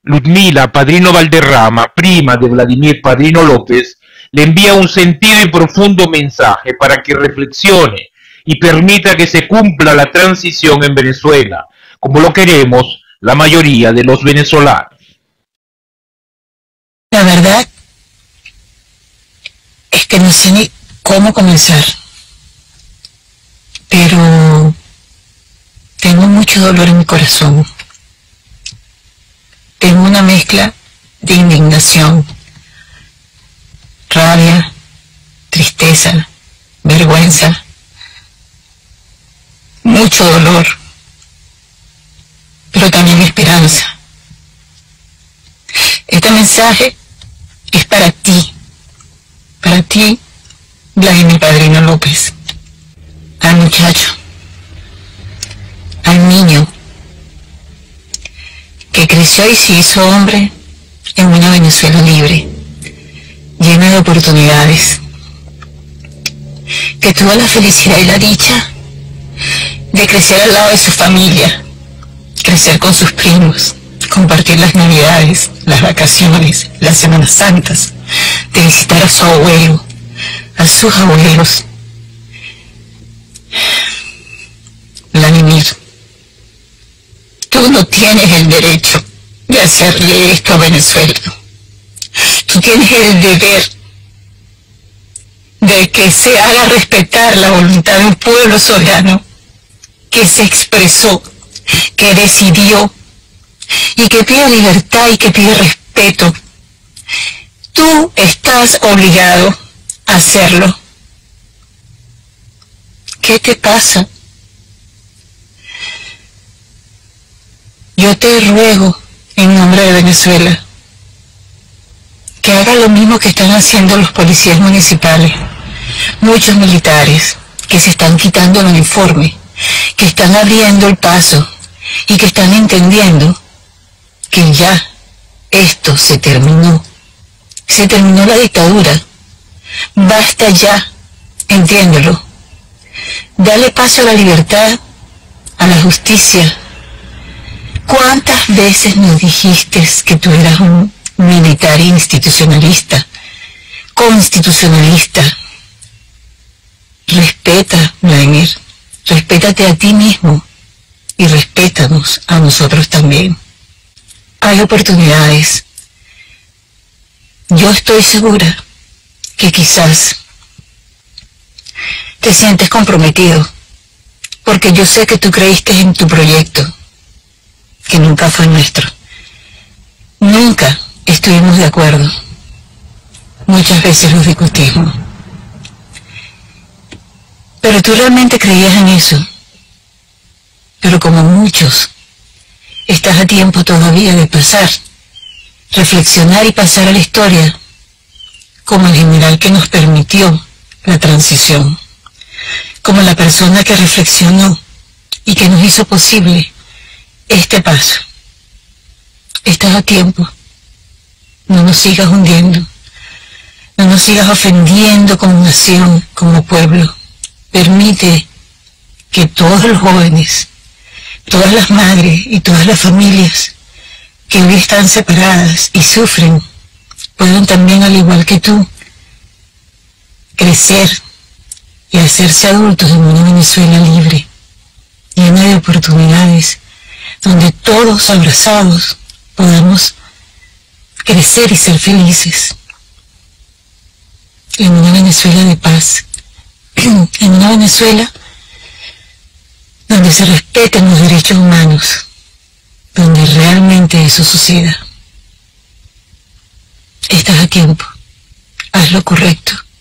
Ludmila Padrino Valderrama, prima de Vladimir Padrino López, le envía un sentido y profundo mensaje para que reflexione y permita que se cumpla la transición en Venezuela, como lo queremos la mayoría de los venezolanos. La verdad es que no sé ni cómo comenzar, pero tengo mucho dolor en mi corazón. Tengo una mezcla de indignación, rabia, tristeza, vergüenza, mucho dolor, pero también esperanza. Este mensaje es para ti, Vladimir Padrino López, al muchacho, al niño, que creció y se hizo hombre en una Venezuela libre, llena de oportunidades, que tuvo la felicidad y la dicha de crecer al lado de su familia, crecer con sus primos, compartir las navidades, las vacaciones, las Semanas Santas, de visitar a su abuelo, a sus abuelos. Vladimir, tú no tienes el derecho de hacerle esto a Venezuela. Tú tienes el deber de que se haga respetar la voluntad de un pueblo soberano que se expresó, que decidió y que pide libertad y que pide respeto. Tú estás obligado a hacerlo. ¿Qué te pasa? Yo te ruego, en nombre de Venezuela, que hagas lo mismo que están haciendo los policías municipales, muchos militares que se están quitando el uniforme, que están abriendo el paso y que están entendiendo que ya esto se terminó. Se terminó la dictadura. Basta ya, entiéndelo. Dale paso a la libertad, a la justicia. ¿Cuántas veces nos dijiste que tú eras un militar institucionalista, constitucionalista? Respeta, Vladimir, respétate a ti mismo y respétanos a nosotros también. Hay oportunidades. Yo estoy segura que quizás te sientes comprometido, porque yo sé que tú creíste en tu proyecto, que nunca fue nuestro. Nunca estuvimos de acuerdo. Muchas veces lo discutimos. Pero tú realmente creías en eso. Pero como muchos, estás a tiempo todavía de pasar, reflexionar y pasar a la historia como el general que nos permitió la transición, como la persona que reflexionó y que nos hizo posible este paso. Estás a tiempo. No nos sigas hundiendo, no nos sigas ofendiendo como nación, como pueblo. Permite que todos los jóvenes, todas las madres y todas las familias que hoy están separadas y sufren, puedan también, al igual que tú, crecer y hacerse adultos en una Venezuela libre, llena de oportunidades, donde todos abrazados podamos crecer y ser felices, en una Venezuela de paz, en una Venezuela donde se respeten los derechos humanos, donde realmente eso suceda. Estás a tiempo. Haz lo correcto.